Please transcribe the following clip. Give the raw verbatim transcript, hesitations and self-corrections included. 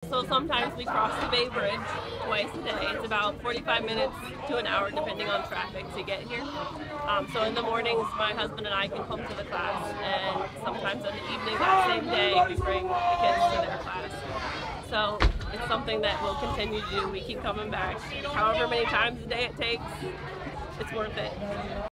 So sometimes we cross the Bay Bridge twice a day. It's about forty-five minutes to an hour depending on traffic to get here. Um, so in the mornings my husband and I can come to the class, and sometimes in the evening that same day we bring the kids to their class. So it's something that we'll continue to do. We keep coming back. However many times a day it takes, it's worth it.